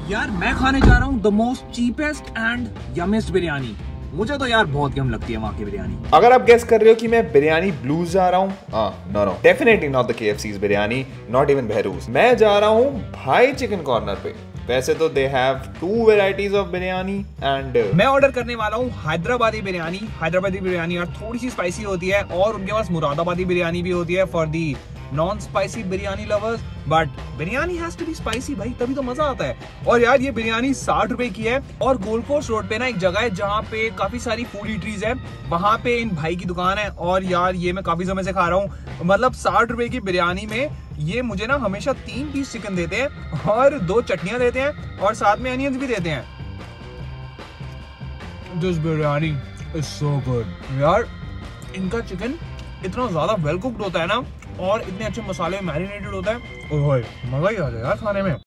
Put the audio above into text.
यार मैं खाने जा रहा हूँ the most cheapest and yummiest biryani. मुझे तो यार बहुत कम लगती है वहाँ की बिरयानी। अगर आप गेस कर रहे हो कि मैं बिरयानी ब्लूज जा रहा हूँ, no definitely not the KFC's biryani, not even Behrouz. मैं जा रहा हूँ भाई चिकन कॉर्नर पे। वैसे तो they have 2 varieties of biryani and मैं ऑर्डर करने वाला हूँ हैदराबादी बिरयानी। हैदराबादी बिरयानी यार थोड़ी सी स्पाइसी होती है और उनके पास मुरादाबादी बिरयानी भी होती है for the non spicy biryani lovers, but biryani has to be spicy भाई, तभी तो मजा आता है। और यार ये बिरयानी 60 रुपए की है और गोल्ड कोस्ट रोड पे ना एक जगह है जहाँ पे काफी सारी फूड ईटरीज है, वहां पे इन भाई की दुकान है। और यार ये मैं काफी समय से खा रहा हूँ, मतलब 60 रुपए की बिरयानी में ये मुझे ना हमेशा 3 पीस चिकन देते हैं और 2 चटनियां देते हैं और साथ में अनियंस भी देते हैं। This biryani is so good यार। इनका चिकन इतना ज्यादा वेल कुक्ड होता है ना और इतने अच्छे मसाले मैरिनेटेड होता है, ओए मजा ही आ जाए यार खाने में।